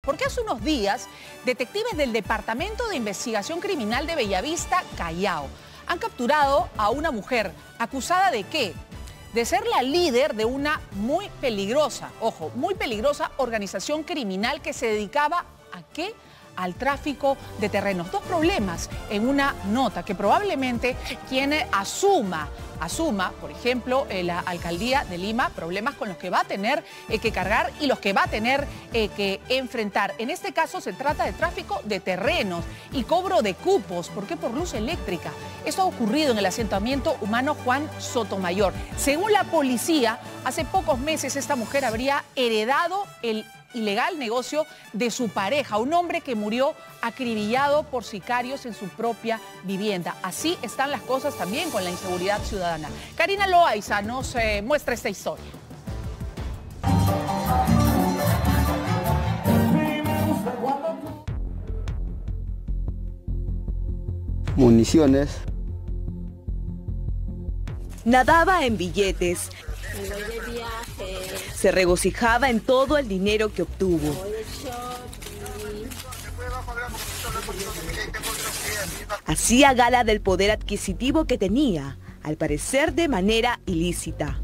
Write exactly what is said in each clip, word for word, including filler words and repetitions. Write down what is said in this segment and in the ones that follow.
porque hace unos días detectives del Departamento de Investigación Criminal de Bellavista, Callao, han capturado a una mujer acusada de ¿qué? De ser la líder de una muy peligrosa, ojo, muy peligrosa organización criminal que se dedicaba a ¿qué? Al tráfico de terrenos. Dos problemas en una nota que probablemente quien asuma, asuma, por ejemplo, eh, la alcaldía de Lima, problemas con los que va a tener eh, que cargar y los que va a tener eh, que enfrentar. En este caso se trata de tráfico de terrenos y cobro de cupos. ¿Por qué? Por luz eléctrica. Esto ha ocurrido en el asentamiento humano Juan Sotomayor. Según la policía, hace pocos meses esta mujer habría heredado el ilegal negocio de su pareja, un hombre que murió acribillado por sicarios en su propia vivienda. Así están las cosas también con la inseguridad ciudadana. Karina Loaiza nos eh, muestra esta historia. Municiones. Nadaba en billetes. Se regocijaba en todo el dinero que obtuvo. Hacía gala del poder adquisitivo que tenía, al parecer de manera ilícita.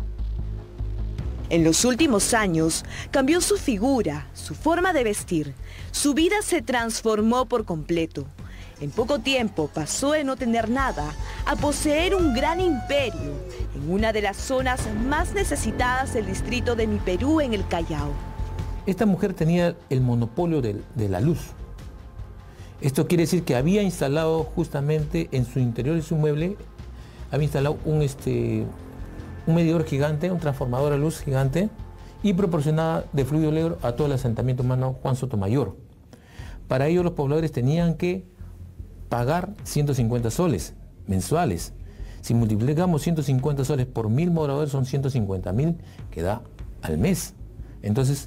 En los últimos años cambió su figura, su forma de vestir. Su vida se transformó por completo. En poco tiempo pasó de no tener nada a poseer un gran imperio en una de las zonas más necesitadas del distrito de Mi Perú, en el Callao. Esta mujer tenía el monopolio de, de la luz. Esto quiere decir que había instalado justamente en su interior de su mueble, había instalado un, este, un medidor gigante, un transformador de luz gigante, y proporcionaba de fluido negro a todo el asentamiento humano Juan Sotomayor. Para ello los pobladores tenían que pagar ciento cincuenta soles mensuales. Si multiplicamos ciento cincuenta soles por mil moradores, son ciento cincuenta mil que da al mes. Entonces,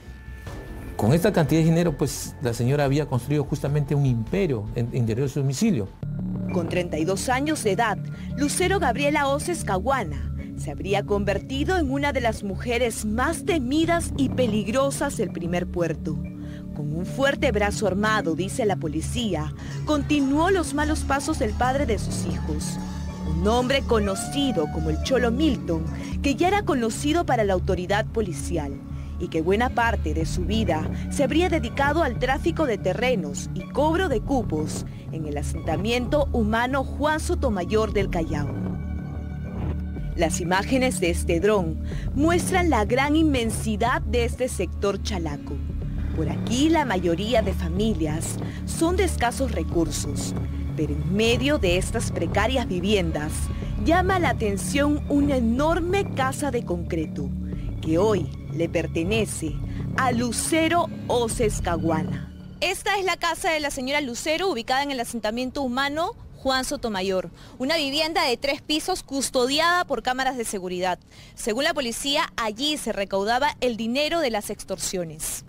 con esta cantidad de dinero, pues la señora había construido justamente un imperio en interior de su domicilio. Con treinta y dos años de edad, Lucero Gabriela Oces Caguana se habría convertido en una de las mujeres más temidas y peligrosas del primer puerto. Con un fuerte brazo armado, dice la policía, continuó los malos pasos del padre de sus hijos. Un hombre conocido como el Cholo Milton, que ya era conocido para la autoridad policial y que buena parte de su vida se habría dedicado al tráfico de terrenos y cobro de cupos en el asentamiento humano Juan Sotomayor del Callao. Las imágenes de este dron muestran la gran inmensidad de este sector chalaco. Por aquí la mayoría de familias son de escasos recursos, pero en medio de estas precarias viviendas llama la atención una enorme casa de concreto que hoy le pertenece a Lucero Oces Caguana. Esta es la casa de la señora Lucero, ubicada en el asentamiento humano Juan Sotomayor, una vivienda de tres pisos custodiada por cámaras de seguridad. Según la policía, allí se recaudaba el dinero de las extorsiones.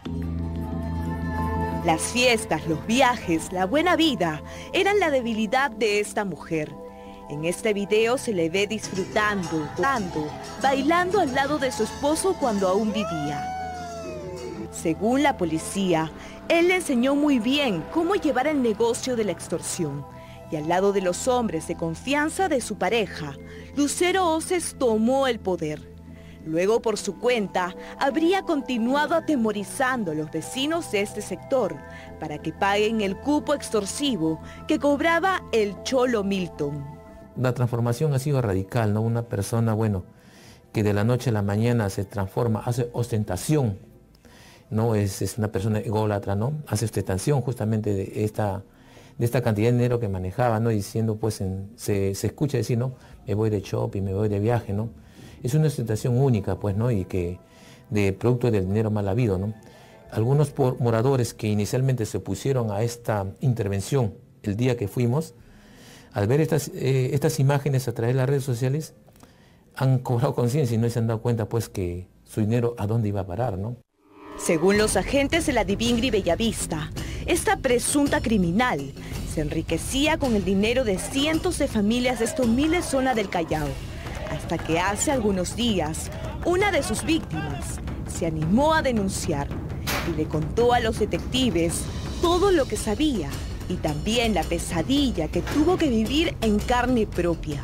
Las fiestas, los viajes, la buena vida eran la debilidad de esta mujer. En este video se le ve disfrutando, bailando, bailando al lado de su esposo cuando aún vivía. Según la policía, él le enseñó muy bien cómo llevar el negocio de la extorsión. Y al lado de los hombres de confianza de su pareja, Lucero Oces tomó el poder. Luego, por su cuenta, habría continuado atemorizando a los vecinos de este sector para que paguen el cupo extorsivo que cobraba el Cholo Milton. La transformación ha sido radical, ¿no? Una persona, bueno, que de la noche a la mañana se transforma, hace ostentación, ¿no? Es, es una persona ególatra, ¿no? Hace ostentación justamente de esta, de esta cantidad de dinero que manejaba, ¿no? Diciendo, pues, en, se, se escucha decir, ¿no? Me voy de shopping, me voy de viaje, ¿no? Es una ostentación única, pues, ¿no? Y que de producto del dinero mal habido, ¿no? Algunos por, moradores que inicialmente se opusieron a esta intervención el día que fuimos, al ver estas, eh, estas imágenes a través de las redes sociales, han cobrado conciencia y no se han dado cuenta, pues, que su dinero a dónde iba a parar, ¿no? Según los agentes de la Divingri Bellavista, esta presunta criminal se enriquecía con el dinero de cientos de familias de esta humilde zona del Callao, hasta que hace algunos días una de sus víctimas se animó a denunciar y le contó a los detectives todo lo que sabía y también la pesadilla que tuvo que vivir en carne propia.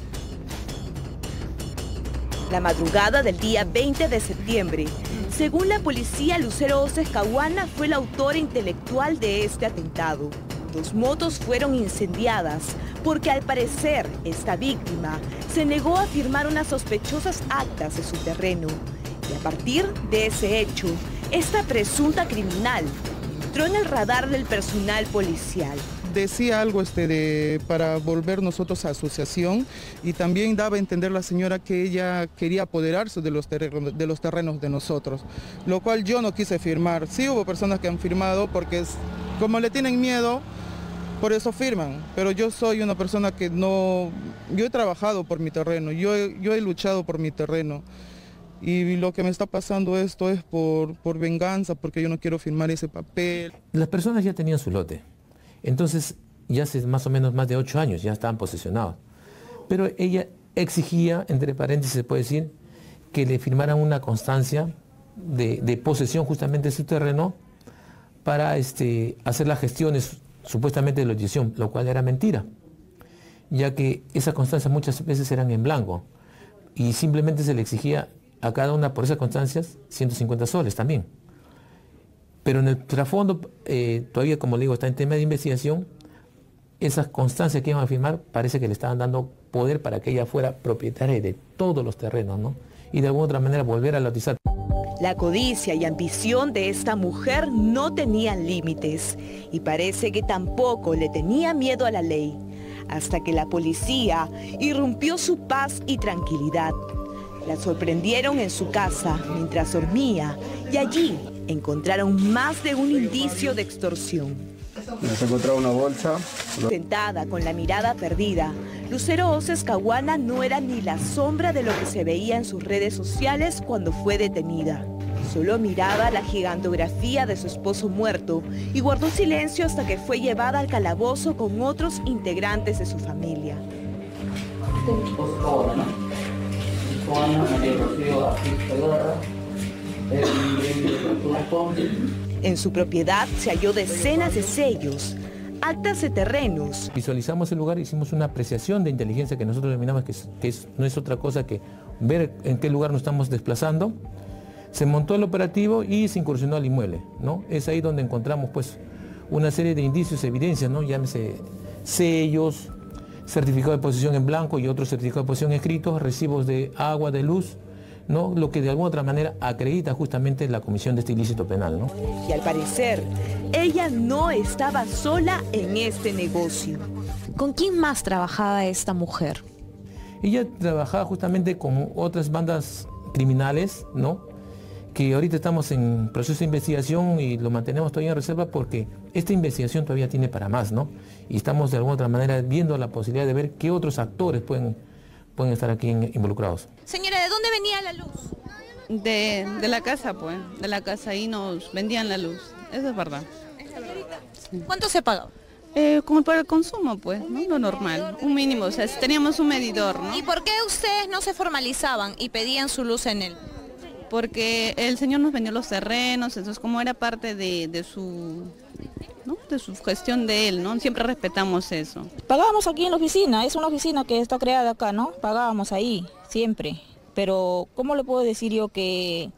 La madrugada del día veinte de septiembre, según la policía, Lucero Oces Caguana fue la autora intelectual de este atentado. Dos motos fueron incendiadas porque al parecer esta víctima se negó a firmar unas sospechosas actas de su terreno. Y a partir de ese hecho, esta presunta criminal entró en el radar del personal policial. Decía algo este de para volver nosotros a asociación y también daba a entender la señora que ella quería apoderarse de los terrenos de, los terrenos de nosotros, lo cual yo no quise firmar. Sí hubo personas que han firmado porque es, como le tienen miedo, por eso firman, pero yo soy una persona que no, yo he trabajado por mi terreno, yo he, yo he luchado por mi terreno. Y lo que me está pasando esto es por, por venganza, porque yo no quiero firmar ese papel. Las personas ya tenían su lote, entonces ya hace más o menos más de ocho años ya estaban posesionados. Pero ella exigía, entre paréntesis se puede decir, que le firmaran una constancia de, de posesión justamente de su terreno para este, hacer las gestiones supuestamente de la lotización, lo cual era mentira, ya que esas constancias muchas veces eran en blanco y simplemente se le exigía a cada una por esas constancias ciento cincuenta soles también. Pero en el trasfondo, eh, todavía como le digo, está en tema de investigación, esas constancias que iban a firmar parece que le estaban dando poder para que ella fuera propietaria de todos los terrenos, ¿no? Y de alguna otra manera volver a lotizar. La codicia y ambición de esta mujer no tenían límites y parece que tampoco le tenía miedo a la ley, hasta que la policía irrumpió su paz y tranquilidad. La sorprendieron en su casa mientras dormía y allí encontraron más de un indicio de extorsión. Nos encontraba una bolsa. Sentada con la mirada perdida, Lucero Oces Caguana no era ni la sombra de lo que se veía en sus redes sociales cuando fue detenida. Solo miraba la gigantografía de su esposo muerto y guardó silencio hasta que fue llevada al calabozo con otros integrantes de su familia. En su propiedad se halló decenas de sellos, actas de terrenos. Visualizamos el lugar, hicimos una apreciación de inteligencia que nosotros denominamos que, es, que es, no es otra cosa que ver en qué lugar nos estamos desplazando. Se montó el operativo y se incursionó al inmueble, ¿no? Es ahí donde encontramos pues una serie de indicios, evidencias, ¿no? Llámese sellos, certificado de posesión en blanco y otros certificados de posesión escritos, recibos de agua, de luz, ¿no? Lo que de alguna otra manera acredita justamente la comisión de este ilícito penal, ¿no? Y al parecer, ella no estaba sola en este negocio. ¿Con quién más trabajaba esta mujer? Ella trabajaba justamente con otras bandas criminales, ¿no? Que ahorita estamos en proceso de investigación y lo mantenemos todavía en reserva porque esta investigación todavía tiene para más, ¿no? Y estamos de alguna otra manera viendo la posibilidad de ver qué otros actores pueden, pueden estar aquí en, involucrados. Señora, ¿de dónde venía la luz? De, de la casa, pues, de la casa, ahí nos vendían la luz, eso es verdad. Sí. ¿Cuánto se pagaba? Eh, como para el consumo, pues, ¿no? Lo normal, un mínimo, o sea, teníamos un medidor, ¿no? ¿Y por qué ustedes no se formalizaban y pedían su luz en él? Porque el señor nos vendió los terrenos, entonces como era parte de, de su, ¿no? de su gestión de él, ¿no? Siempre respetamos eso. Pagábamos aquí en la oficina, es una oficina que está creada acá, ¿no? Pagábamos ahí, siempre. Pero, ¿cómo le puedo decir yo que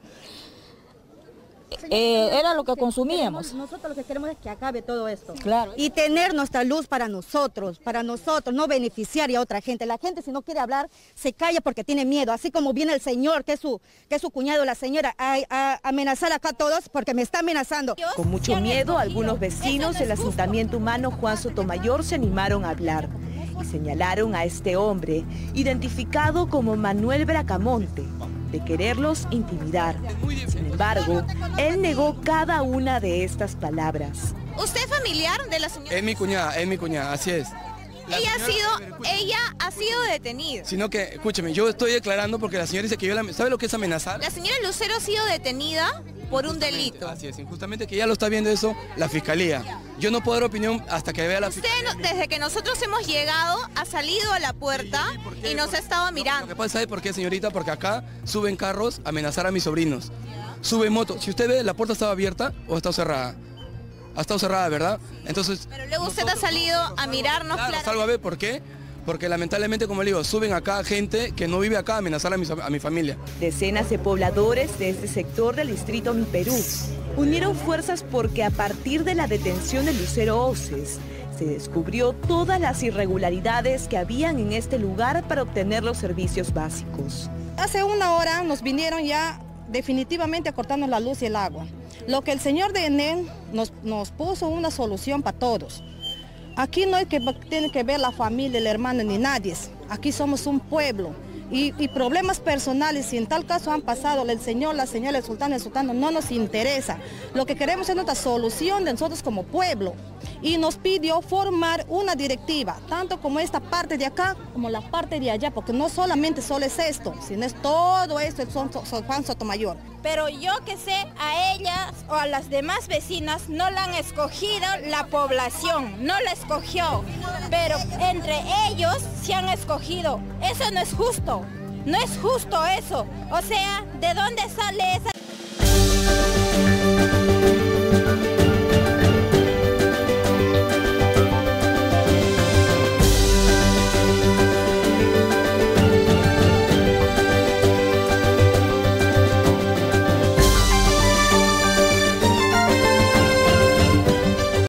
eh, era lo que consumíamos? Nosotros lo que queremos es que acabe todo esto. Claro. Y tener nuestra luz para nosotros, para nosotros, no beneficiar a otra gente. La gente si no quiere hablar, se calla porque tiene miedo. Así como viene el señor, que es su, que es su cuñado, la señora, a, a amenazar acá a todos porque me está amenazando. Con mucho miedo, algunos vecinos del asentamiento humano Juan Sotomayor se animaron a hablar y señalaron a este hombre, identificado como Manuel Bracamonte, de quererlos intimidar. Sin embargo, él negó cada una de estas palabras. ¿Usted es familiar de la señora? Es mi cuñada, es mi cuñada, así es. La ella ha sido, ella ha sido detenida. Sino que, escúcheme, yo estoy declarando porque la señora dice que yo la... ¿Sabe lo que es amenazar? La señora Lucero ha sido detenida por un delito. Así es, injustamente que ya lo está viendo eso la fiscalía. Yo no puedo dar opinión hasta que vea la Usted, fiscalía. no, desde que nosotros hemos llegado, ha salido a la puerta sí, y nos ha estado mirando. Lo que pasa es por qué, señorita, porque acá suben carros a amenazar a mis sobrinos. sube moto. Si usted ve, la puerta estaba abierta o está cerrada. Ha estado cerrada, ¿verdad? Entonces... Pero luego usted ha salido a mirarnos. Claro, claro. salgo a ver, ¿por qué? Porque lamentablemente, como le digo, suben acá gente que no vive acá a amenazar a mi, a mi familia. Decenas de pobladores de este sector del distrito Mi Perú unieron fuerzas porque a partir de la detención de Lucero Oces se descubrió todas las irregularidades que habían en este lugar para obtener los servicios básicos. Hace una hora nos vinieron ya definitivamente a cortarnos la luz y el agua. Lo que el señor de ENEM nos, nos puso una solución para todos. Aquí no hay que tiene que ver la familia, el hermano ni nadie. Aquí somos un pueblo. Y, y problemas personales, si en tal caso han pasado, el señor, la señora, el sultán, el sultano, no nos interesa. Lo que queremos es nuestra solución de nosotros como pueblo. Y nos pidió formar una directiva, tanto como esta parte de acá, como la parte de allá, porque no solamente solo es esto, sino es todo esto, son, son Juan Sotomayor. Pero yo que sé, a ellas o a las demás vecinas no la han escogido la población, no la escogió, pero entre ellos se han escogido. Eso no es justo, no es justo eso. O sea, ¿de dónde sale esa...?